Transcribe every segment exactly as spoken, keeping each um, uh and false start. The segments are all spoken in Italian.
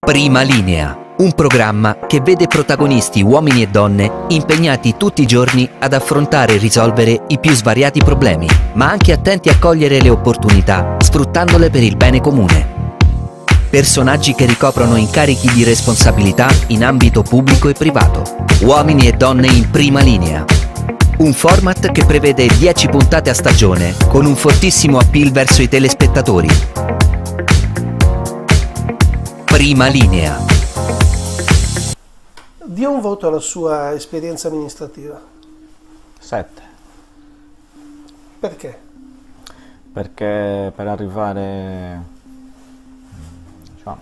Prima Linea, un programma che vede protagonisti uomini e donne impegnati tutti i giorni ad affrontare e risolvere i più svariati problemi, ma anche attenti a cogliere le opportunità, sfruttandole per il bene comune. Personaggi che ricoprono incarichi di responsabilità in ambito pubblico e privato. Uomini e donne in prima linea. Un format che prevede dieci puntate a stagione, con un fortissimo appeal verso i telespettatori. Prima Linea. Dia un voto alla sua esperienza amministrativa. Sette. Perché? Perché per arrivare diciamo,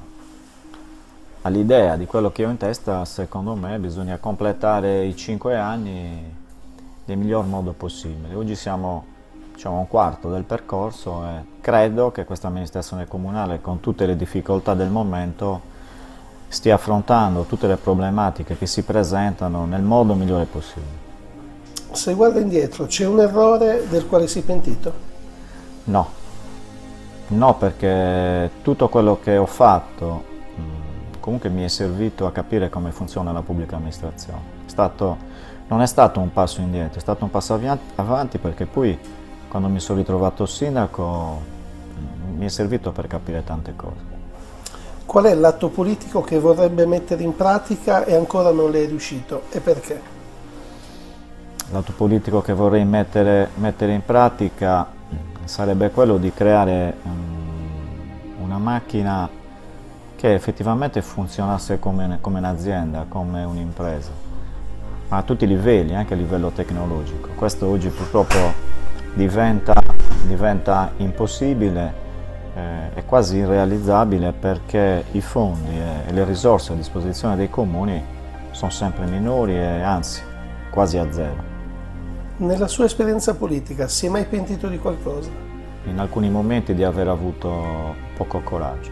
all'idea di quello che ho in testa, secondo me bisogna completare i cinque anni nel miglior modo possibile. Oggi siamo diciamo, a un quarto del percorso e credo che questa amministrazione comunale, con tutte le difficoltà del momento, stia affrontando tutte le problematiche che si presentano nel modo migliore possibile. Se guarda indietro, c'è un errore del quale si è pentito? No, no, perché tutto quello che ho fatto mh, comunque mi è servito a capire come funziona la pubblica amministrazione. È stato, non è stato un passo indietro, è stato un passo avanti, perché poi quando mi sono ritrovato sindaco mh, mi è servito per capire tante cose. Qual è l'atto politico che vorrebbe mettere in pratica e ancora non le è riuscito, e perché? L'atto politico che vorrei mettere, mettere in pratica sarebbe quello di creare um, una macchina che effettivamente funzionasse come, come un'azienda, come un'impresa, ma a tutti i livelli, anche a livello tecnologico. Questo oggi purtroppo diventa, diventa impossibile, eh, è quasi irrealizzabile, perché i fondi e le risorse a disposizione dei comuni sono sempre minori e anzi quasi a zero. Nella sua esperienza politica si è mai pentito di qualcosa? In alcuni momenti di aver avuto poco coraggio.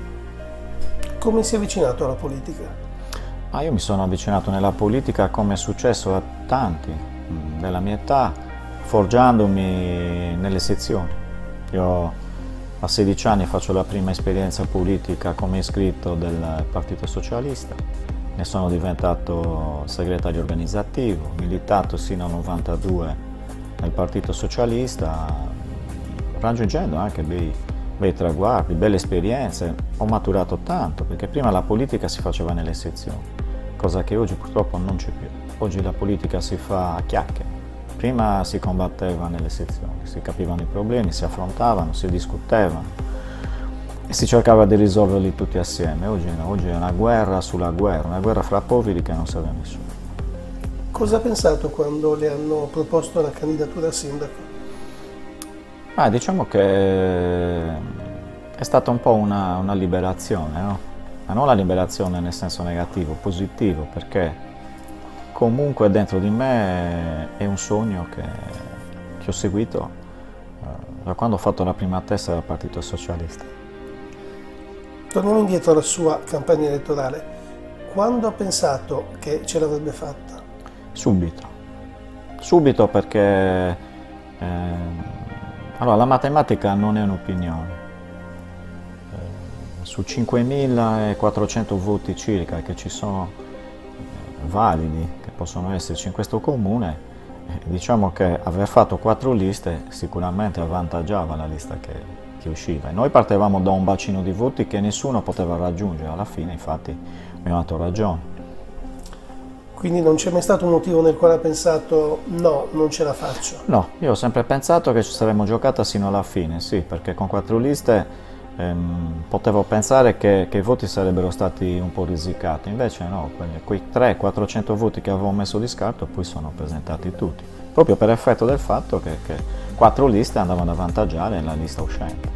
Come si è avvicinato alla politica? Ah, io mi sono avvicinato nella politica, come è successo a tanti mh, della mia età, forgiandomi nelle sezioni. Io a sedici anni faccio la prima esperienza politica come iscritto del Partito Socialista. Ne sono diventato segretario organizzativo, militato sino al novantadue nel Partito Socialista, raggiungendo anche bei, bei traguardi, belle esperienze. Ho maturato tanto, perché prima la politica si faceva nelle sezioni, cosa che oggi purtroppo non c'è più. Oggi la politica si fa a chiacchiere. Prima si combatteva nelle sezioni, si capivano i problemi, si affrontavano, si discutevano e si cercava di risolverli tutti assieme. Oggi no, oggi è una guerra sulla guerra, una guerra fra poveri che non serve a nessuno. Cosa ha pensato quando le hanno proposto la candidatura a sindaco? Ah, diciamo che è stata un po' una, una liberazione, no? Ma non la liberazione nel senso negativo, positivo, perché comunque dentro di me è un sogno che, che ho seguito eh, da quando ho fatto la prima testa del Partito Socialista. Torniamo indietro alla sua campagna elettorale. Quando ha pensato che ce l'avrebbe fatta? Subito. Subito, perché eh, allora, la matematica non è un'opinione. Eh, su cinquemilaquattrocento voti circa che ci sono eh, validi, che possono esserci in questo comune, eh, diciamo che aver fatto quattro liste sicuramente avvantaggiava la lista che che usciva. E noi partevamo da un bacino di voti che nessuno poteva raggiungere. Alla fine, infatti, mi ha dato ragione. Quindi non c'è mai stato un motivo nel quale ha pensato no, non ce la faccio? No, io ho sempre pensato che ci saremmo giocata sino alla fine, sì, perché con quattro liste ehm, potevo pensare che, che i voti sarebbero stati un po' risicati, invece no, quelli, quei trecento quattrocento voti che avevo messo di scarto poi sono presentati tutti, proprio per effetto del fatto che, che quattro liste andavano ad avvantaggiare la lista uscente.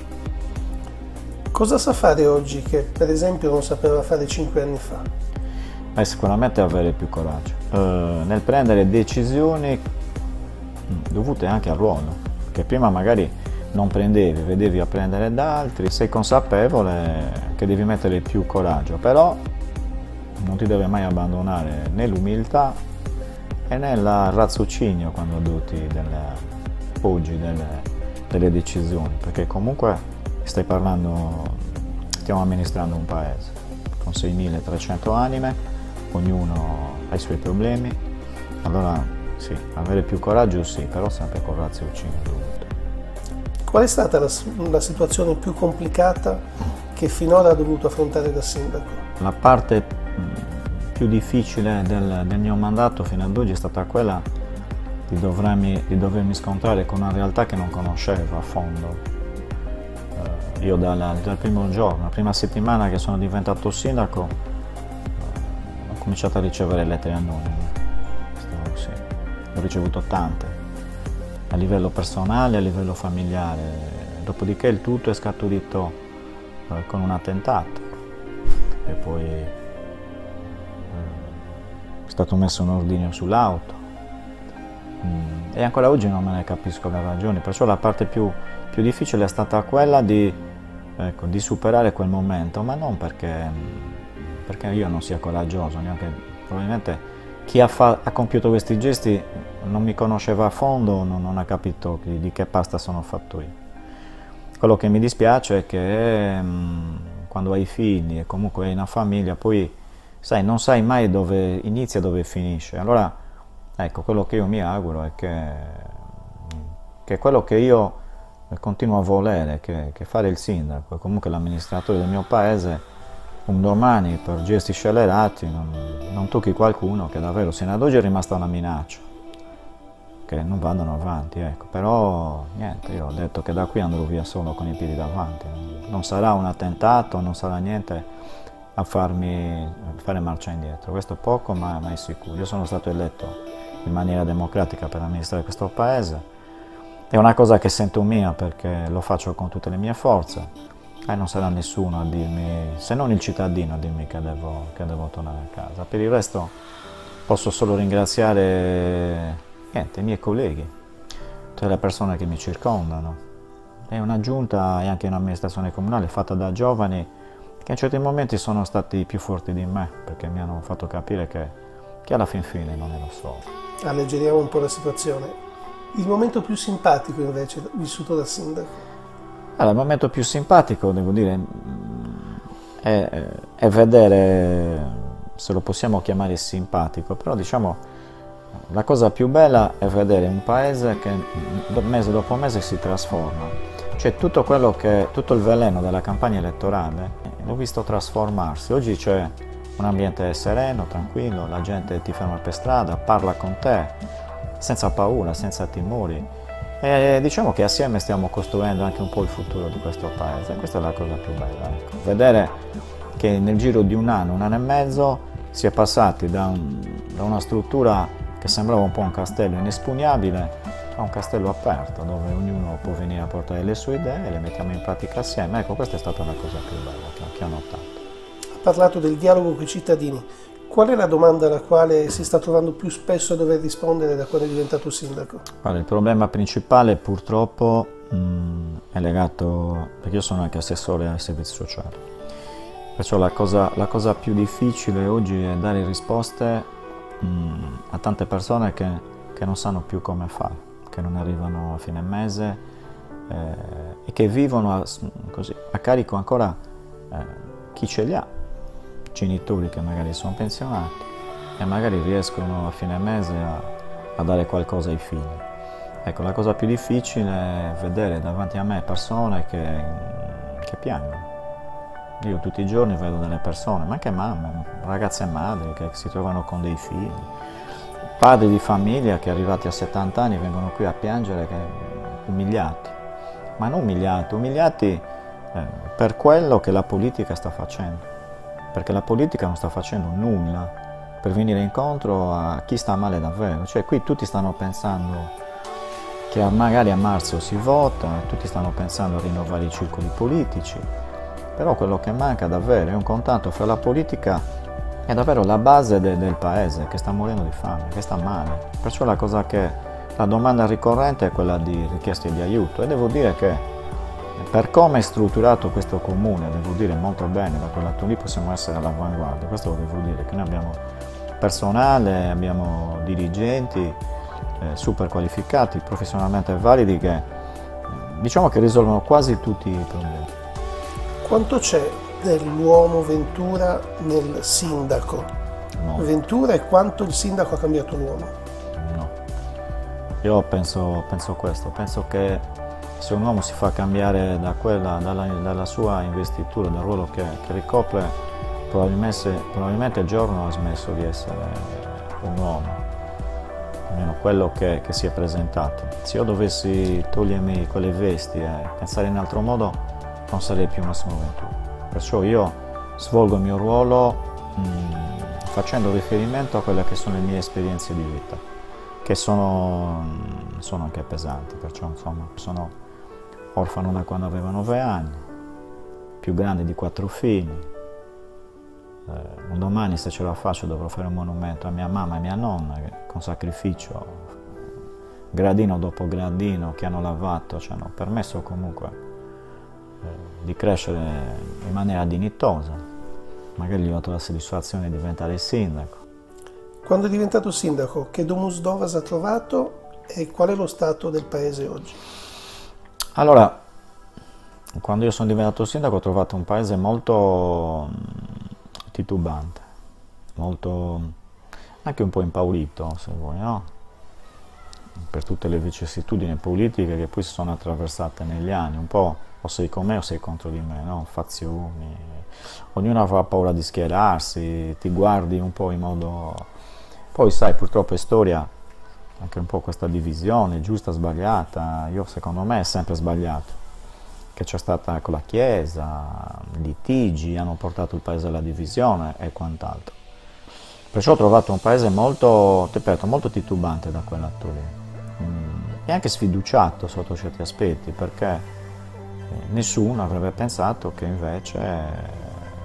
Cosa sa fare oggi che per esempio non sapeva fare cinque anni fa? È sicuramente avere più coraggio eh, nel prendere decisioni dovute anche al ruolo, che prima magari non prendevi, vedevi a prendere da altri. Sei consapevole che devi mettere più coraggio, però non ti deve mai abbandonare né l'umiltà e né il raziocinio quando adotti delle oggi delle, delle decisioni, perché comunque stai parlando, stiamo amministrando un paese. seimilatrecento anime, ognuno ha i suoi problemi, allora sì, avere più coraggio sì, però sempre con raziocinio dovuto. Qual è stata la, la situazione più complicata che finora ha dovuto affrontare da sindaco? La parte più difficile del, del mio mandato fino ad oggi è stata quella di, dovermi, di dovermi scontrare con una realtà che non conoscevo a fondo. Eh, io dal, dal primo giorno, la prima settimana che sono diventato sindaco, eh, ho cominciato a ricevere lettere anonime. Questo, sì, ne ho ricevuto tante, a livello personale, a livello familiare. Dopodiché il tutto è scaturito eh, con un attentato e poi è stato messo un ordigno sull'auto mm. e ancora oggi non me ne capisco le ragioni, perciò la parte più, più difficile è stata quella di, ecco, di superare quel momento, ma non perché, perché io non sia coraggioso, neanche probabilmente chi ha, fa, ha compiuto questi gesti non mi conosceva a fondo, non, non ha capito di, di che pasta sono fatto io. Quello che mi dispiace è che mm, quando hai figli e comunque hai una famiglia, poi sai, non sai mai dove inizia e dove finisce. Allora, ecco, quello che io mi auguro è che, che quello che io continuo a volere, che, che fare il sindaco e comunque l'amministratore del mio paese, un domani per gesti scellerati non, non tocchi qualcuno che davvero sino ad oggi è rimasta una minaccia, che non vadano avanti, ecco. Però niente, io ho detto che da qui andrò via solo con i piedi davanti, non sarà un attentato, non sarà niente a farmi fare marcia indietro, questo è poco ma, ma è sicuro. Io sono stato eletto in maniera democratica per amministrare questo paese, è una cosa che sento mia perché lo faccio con tutte le mie forze e non sarà nessuno a dirmi, se non il cittadino, a dirmi che devo, che devo tornare a casa. Per il resto posso solo ringraziare niente, i miei colleghi, tutte le persone che mi circondano. È una giunta e anche un'amministrazione comunale fatta da giovani che in certi momenti sono stati più forti di me, perché mi hanno fatto capire che, che alla fin fine non ero solo. Alleggeriamo un po' la situazione. Il momento più simpatico invece vissuto da sindaco? Allora, il momento più simpatico, devo dire, è, è vedere, se lo possiamo chiamare simpatico, però diciamo la cosa più bella è vedere un paese che mese dopo mese si trasforma. Cioè tutto quello che, tutto il veleno della campagna elettorale l'ho visto trasformarsi. Oggi c'è un ambiente sereno, tranquillo, la gente ti ferma per strada, parla con te, senza paura, senza timori. E diciamo che assieme stiamo costruendo anche un po' il futuro di questo paese. Questa è la cosa più bella, ecco. Vedere che nel giro di un anno, un anno e mezzo, si è passati da, un, da una struttura che sembrava un po' un castello inespugnabile a un castello aperto, dove ognuno può venire a portare le sue idee e le mettiamo in pratica assieme. Ecco, questa è stata la cosa più bella che, che ho notato. Ha parlato del dialogo con i cittadini. Qual è la domanda alla quale si sta trovando più spesso a dover rispondere da quando è diventato sindaco? Allora, il problema principale purtroppo mh, è legato, perché io sono anche assessore ai servizi sociali, perciò la cosa, la cosa più difficile oggi è dare risposte mh, a tante persone che, che non sanno più come fare, che non arrivano a fine mese eh, e che vivono a, così, a carico ancora eh, chi ce li ha, genitori che magari sono pensionati e magari riescono a fine mese a, a dare qualcosa ai figli. Ecco, la cosa più difficile è vedere davanti a me persone che, che piangono. Io tutti i giorni vedo delle persone, ma anche mamme, ragazze e madri che si trovano con dei figli, padri di famiglia che arrivati a settanta anni vengono qui a piangere che, umiliati, ma non umiliati, umiliati eh, per quello che la politica sta facendo, perché la politica non sta facendo nulla per venire incontro a chi sta male davvero. Cioè qui tutti stanno pensando che magari a marzo si vota, tutti stanno pensando a rinnovare i circoli politici, però quello che manca davvero è un contatto fra la politica è davvero la base de, del paese che sta morendo di fame, che sta male. Perciò la cosa che, la domanda ricorrente è quella di richieste di aiuto e devo dire che per come è strutturato questo comune, devo dire molto bene, da quel lato lì possiamo essere all'avanguardia. Questo lo devo dire, che noi abbiamo personale, abbiamo dirigenti eh, super qualificati, professionalmente validi che diciamo che risolvono quasi tutti i problemi. Quanto c'è dell'uomo Ventura nel sindaco? No. Ventura e quanto il sindaco ha cambiato l'uomo? No. Io penso, penso questo, penso che se un uomo si fa cambiare da quella, dalla, dalla sua investitura, dal ruolo che, che ricopre, probabilmente, probabilmente il giorno ha smesso di essere un uomo, almeno quello che, che si è presentato. Se io dovessi togliermi quelle vesti e pensare in altro modo, non sarei più Massimo Ventura. Perciò io svolgo il mio ruolo mh, facendo riferimento a quelle che sono le mie esperienze di vita, che sono, sono anche pesanti, perciò insomma sono orfano da quando avevo nove anni, più grande di quattro figli. Eh, un domani, se ce la faccio, dovrò fare un monumento a mia mamma e mia nonna che con sacrificio, gradino dopo gradino, che hanno lavorato, ci hanno permesso comunque eh, di crescere in maniera dignitosa. Magari gli ho dato la soddisfazione di diventare sindaco. Quando è diventato sindaco, che Domus Dovas ha trovato e qual è lo stato del paese oggi? Allora, quando io sono diventato sindaco ho trovato un paese molto titubante, molto, anche un po' impaurito, se vuoi, no? Per tutte le vicissitudini politiche che poi si sono attraversate negli anni, un po' o sei con me o sei contro di me, no? Fazioni, ognuno aveva paura di schierarsi, ti guardi un po' in modo... Poi sai, purtroppo è storia, anche un po' questa divisione, giusta, sbagliata, io secondo me è sempre sbagliato, che c'è stata con la Chiesa, litigi, hanno portato il paese alla divisione e quant'altro. Perciò ho trovato un paese molto, ripeto, molto titubante da quel lato lì, mm, e anche sfiduciato sotto certi aspetti, perché nessuno avrebbe pensato che invece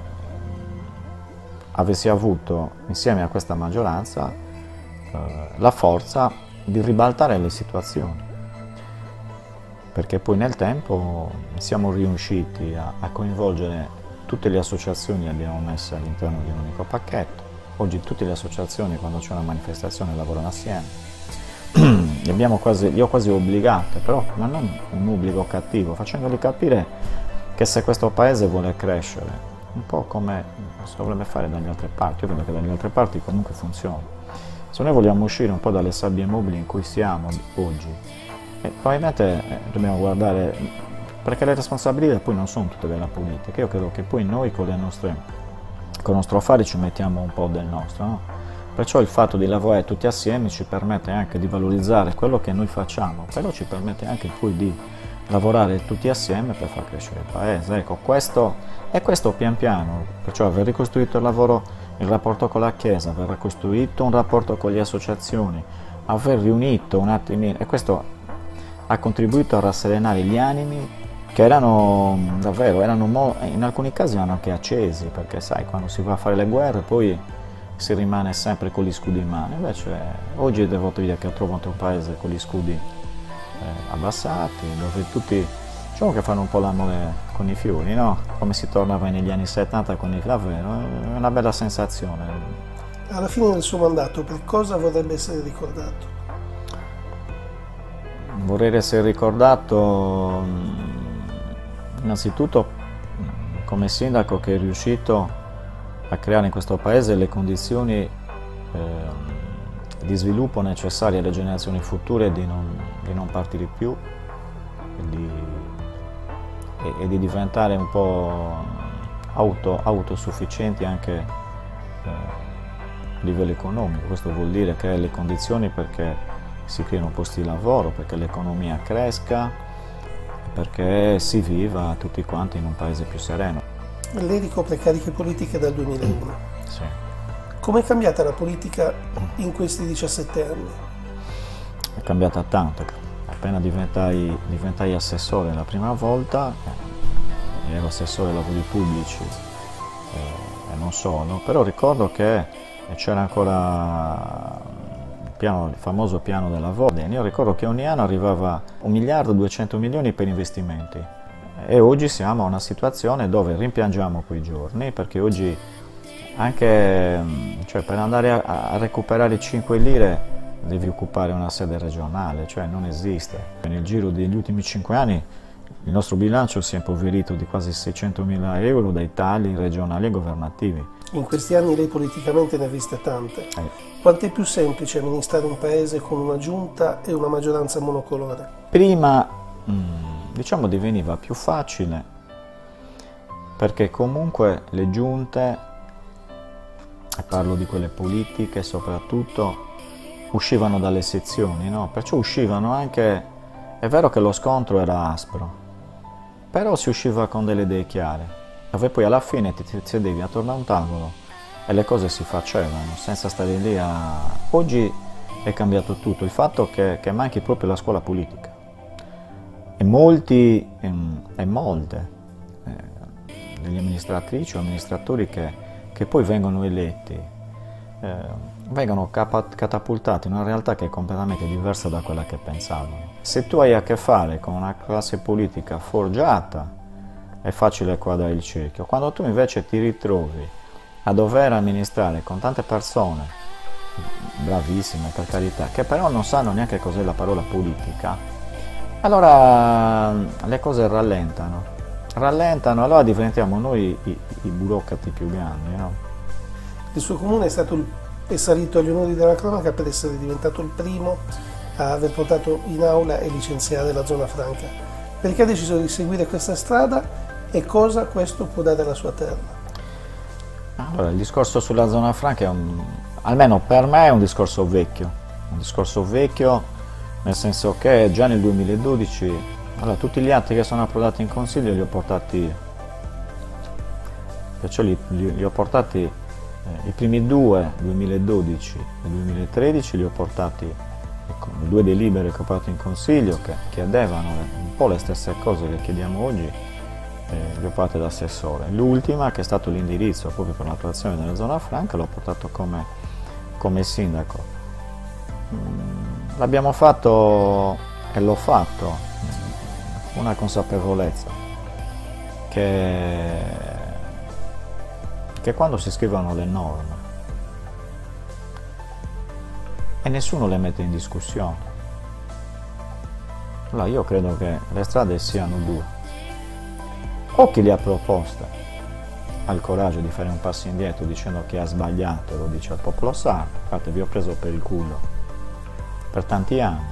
avessi avuto, insieme a questa maggioranza, eh, la forza di ribaltare le situazioni, perché poi nel tempo siamo riusciti a, a coinvolgere tutte le associazioni, le abbiamo messe all'interno di un unico pacchetto. Oggi tutte le associazioni, quando c'è una manifestazione, lavorano assieme. Le abbiamo quasi, le ho quasi obbligate, però ma non un obbligo cattivo, facendogli capire che se questo paese vuole crescere, un po' come si dovrebbe fare dalle altre parti, io vedo che dalle altre parti comunque funziona. Se noi vogliamo uscire un po' dalle sabbie mobili in cui siamo oggi, eh, probabilmente eh, dobbiamo guardare, perché le responsabilità poi non sono tutte della politica, io credo che poi noi con le nostre, con il nostro fare ci mettiamo un po' del nostro, no? Perciò il fatto di lavorare tutti assieme ci permette anche di valorizzare quello che noi facciamo, però ci permette anche poi di lavorare tutti assieme per far crescere il paese. Ecco, questo e questo pian piano, perciò aver ricostruito il lavoro, il rapporto con la Chiesa, aver ricostruito un rapporto con le associazioni, aver riunito un attimino, e questo ha contribuito a rasserenare gli animi che erano davvero, erano in alcuni casi erano anche accesi, perché sai, quando si va a fare le guerre poi si rimane sempre con gli scudi in mano. Invece oggi devo dire che ho trovato un paese con gli scudi eh, abbassati, dove tutti, diciamo che fanno un po' l'amore con i fiori, no? Come si tornava negli anni settanta con i davvero, è una bella sensazione. Alla fine del suo mandato, per cosa vorrebbe essere ricordato? Vorrei essere ricordato innanzitutto come sindaco che è riuscito a creare in questo paese le condizioni eh, di sviluppo necessarie alle generazioni future di non, di non partire più e di, e, e di diventare un po' auto, autosufficienti anche eh, a livello economico. Questo vuol dire creare le condizioni perché si creino posti di lavoro, perché l'economia cresca, perché si viva tutti quanti in un paese più sereno. Lei ricopre cariche politiche dal duemilauno. Sì. Com'è cambiata la politica in questi diciassette anni? È cambiata tanto. Appena diventai, diventai assessore la prima volta, eh, ero assessore ai lavori pubblici eh, e non solo, però ricordo che c'era ancora il, piano, il famoso piano del lavoro. Io ricordo che ogni anno arrivava un miliardo e duecento milioni per investimenti. E oggi siamo a una situazione dove rimpiangiamo quei giorni, perché oggi anche cioè, per andare a, a recuperare cinque lire devi occupare una sede regionale, cioè non esiste. Nel giro degli ultimi cinque anni il nostro bilancio si è impoverito di quasi seicentomila euro dai tagli regionali e governativi. In questi anni lei politicamente ne ha viste tante. Eh. Quanto è più semplice amministrare un paese con una giunta e una maggioranza monocolore? Prima, diciamo, diveniva più facile, perché comunque le giunte, e parlo di quelle politiche soprattutto, uscivano dalle sezioni, no? Perciò uscivano anche, è vero che lo scontro era aspro, però si usciva con delle idee chiare, dove poi alla fine ti sedevi attorno a un tavolo e le cose si facevano, senza stare lì a... Oggi è cambiato tutto, il fatto che, che manchi proprio la scuola politica. E molti, e molte, eh, degli amministratrici o amministratori che, che poi vengono eletti, eh, vengono catapultati in una realtà che è completamente diversa da quella che pensavano. Se tu hai a che fare con una classe politica forgiata, è facile quadrare il cerchio. Quando tu invece ti ritrovi a dover amministrare con tante persone, bravissime per carità, che però non sanno neanche cos'è la parola politica, allora le cose rallentano, rallentano, allora diventiamo noi i, i burocrati più grandi, no? Il suo comune è, stato il, è salito agli onori della cronaca per essere diventato il primo a aver portato in aula e licenziare la zona franca. Perché ha deciso di seguire questa strada e cosa questo può dare alla sua terra? Allora, il discorso sulla zona franca è un, almeno per me è un discorso vecchio, un discorso vecchio nel senso che già nel duemiladodici, allora, tutti gli atti che sono approdati in consiglio li ho portati io, perciò li, li, li ho portati, eh, i primi due, duemiladodici e duemilatredici, li ho portati, ecco, i due delibere che ho portato in consiglio che chiedevano un po' le stesse cose che chiediamo oggi, eh, le ho portate da assessore. L'ultima, che è stato l'indirizzo proprio per l'attuazione della zona franca, l'ho portato come, come sindaco. Mm, l'abbiamo fatto e l'ho fatto con una consapevolezza che, che quando si scrivono le norme e nessuno le mette in discussione, allora io credo che le strade siano due: o chi le ha proposte ha il coraggio di fare un passo indietro dicendo che ha sbagliato e lo dice al popolo sardo, guardate, vi ho preso per il culo per tanti anni,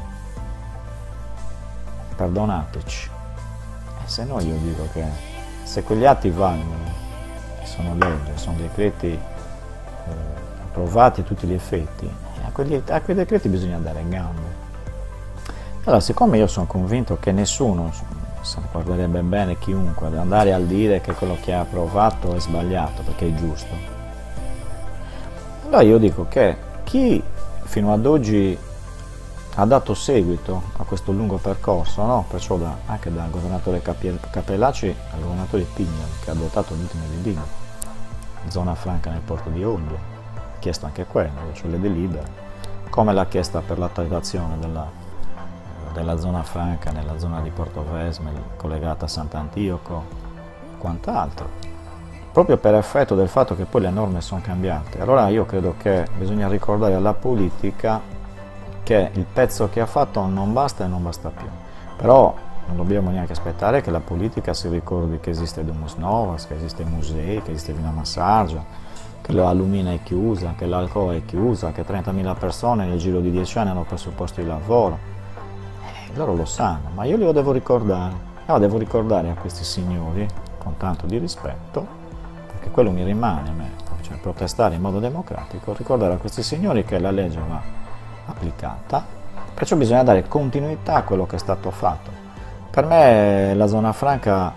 perdonateci. E se no io dico che se quegli atti valgono, sono leggi, sono decreti eh, approvati a tutti gli effetti, a, quegli, a quei decreti bisogna dare gambe. Allora, siccome io sono convinto che nessuno, se guarderebbe bene chiunque, ad andare a dire che quello che ha approvato è sbagliato perché è giusto, allora io dico che chi fino ad oggi ha dato seguito a questo lungo percorso, no? Perciò da, anche dal governatore Capellacci al governatore Pignoli, che ha adottato l'ultimo delibere, zona franca nel porto di Olbia, ha chiesto anche quello, cioè le delibere, come l'ha chiesta per l'attivazione della, della zona franca nella zona di Porto Vesme, collegata a Sant'Antioco e quant'altro, proprio per effetto del fatto che poi le norme sono cambiate. Allora io credo che bisogna ricordare alla politica che il pezzo che ha fatto non basta e non basta più, però non dobbiamo neanche aspettare che la politica si ricordi che esiste Domus Novas, che esiste i musei, che esiste Villa Massargia, che l'Alumina è chiusa, che l'Alcoa è chiusa, che trentamila persone nel giro di dieci anni hanno perso posti di lavoro. Eh, loro lo sanno, ma io glielo devo ricordare. Allora devo ricordare a questi signori, con tanto di rispetto, perché quello mi rimane a me, cioè protestare in modo democratico, ricordare a questi signori che la legge va applicata, perciò bisogna dare continuità a quello che è stato fatto. Per me la zona franca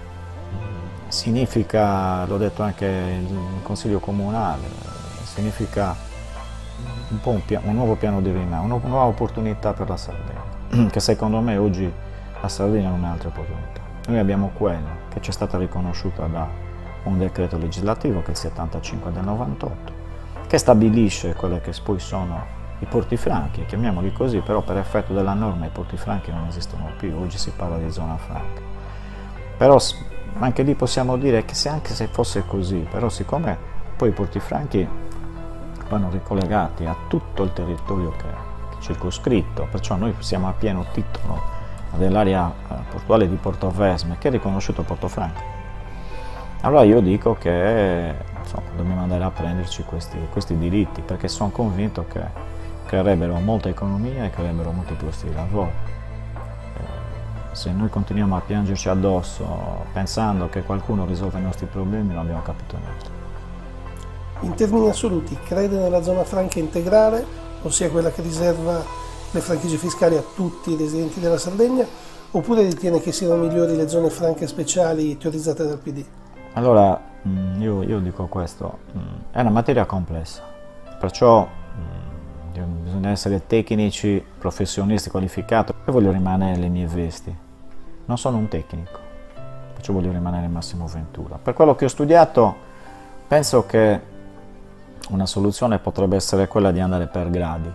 significa, l'ho detto anche in consiglio comunale, significa un po' un, un nuovo piano di rinascita, una nuova opportunità per la Sardegna, che secondo me oggi la Sardegna non ha altre opportunità. Noi abbiamo quella che ci è stata riconosciuta da un decreto legislativo, che è il settantacinque del novantotto, che stabilisce quelle che poi sono i porti franchi, chiamiamoli così, però per effetto della norma i porti franchi non esistono più, oggi si parla di zona franca. Però anche lì possiamo dire che se anche se fosse così, però siccome poi i porti franchi vanno ricollegati a tutto il territorio che è circoscritto, perciò noi siamo a pieno titolo dell'area portuale di Portovesme, che è riconosciuto a Portofranco. Allora io dico che insomma, dobbiamo andare a prenderci questi, questi diritti, perché sono convinto che creerebbero molta economia e creerebbero molti posti di lavoro. Eh, se noi continuiamo a piangerci addosso pensando che qualcuno risolva i nostri problemi, non abbiamo capito niente. In termini assoluti, crede nella zona franca integrale, ossia quella che riserva le franchigie fiscali a tutti i residenti della Sardegna, oppure ritiene che siano migliori le zone franche speciali teorizzate dal P D? Allora, io, io dico questo, è una materia complessa, perciò bisogna essere tecnici, professionisti, qualificati. Io voglio rimanere nelle mie vesti, non sono un tecnico, perciò voglio rimanere Massimo Ventura. Per quello che ho studiato, penso che una soluzione potrebbe essere quella di andare per gradi.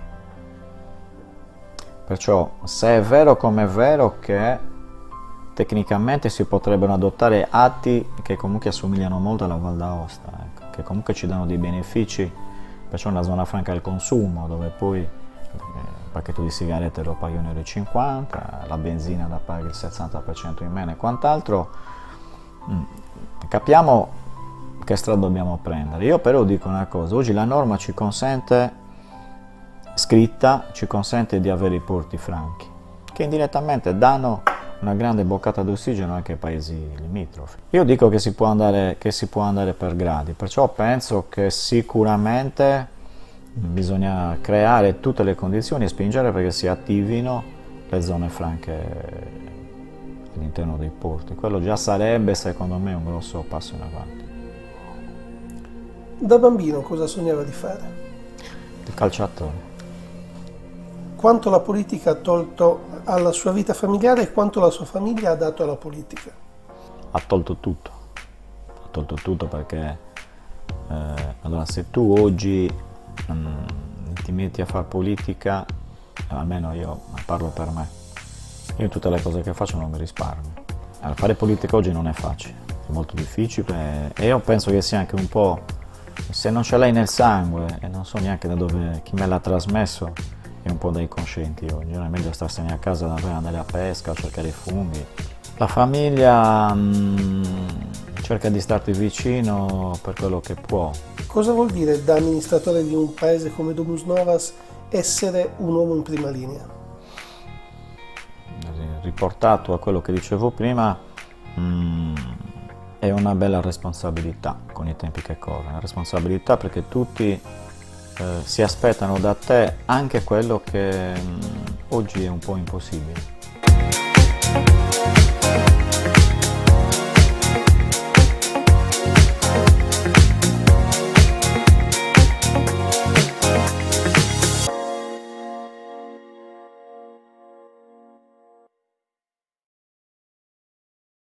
Perciò, se è vero come è vero che tecnicamente si potrebbero adottare atti che comunque assomigliano molto alla Val d'Aosta, ecco, che comunque ci danno dei benefici, perciò una zona franca al consumo, dove poi eh, il pacchetto di sigarette lo paghi un euro e cinquanta, la benzina la paghi il sessanta per cento in meno e quant'altro. Mm, capiamo che strada dobbiamo prendere. Io però dico una cosa, oggi la norma ci consente, scritta, ci consente di avere i porti franchi, che indirettamente danno una grande boccata d'ossigeno anche ai paesi limitrofi. Io dico che si può andare, che si può andare per gradi, perciò penso che sicuramente bisogna creare tutte le condizioni e spingere perché si attivino le zone franche all'interno dei porti. Quello già sarebbe, secondo me, un grosso passo in avanti. Da bambino cosa sognava di fare? Il calciatore. Quanto la politica ha tolto alla sua vita familiare e quanto la sua famiglia ha dato alla politica? Ha tolto tutto, ha tolto tutto perché eh, allora se tu oggi mh, ti metti a fare politica, almeno io parlo per me, io tutte le cose che faccio non mi risparmio. Allora, fare politica oggi non è facile, è molto difficile e io penso che sia anche un po', se non ce l'hai nel sangue e non so neanche da dove, chi me l'ha trasmesso, è un po' dai coscienti oggi, è meglio starsene a casa da andare a pesca, a cercare i funghi. La famiglia mh, cerca di starti vicino per quello che può. Cosa vuol dire da amministratore di un paese come Domus Novas essere un uomo in prima linea? Riportato a quello che dicevo prima, mh, è una bella responsabilità con i tempi che corrono, una responsabilità perché tutti Eh, si aspettano da te anche quello che mh, oggi è un po' impossibile.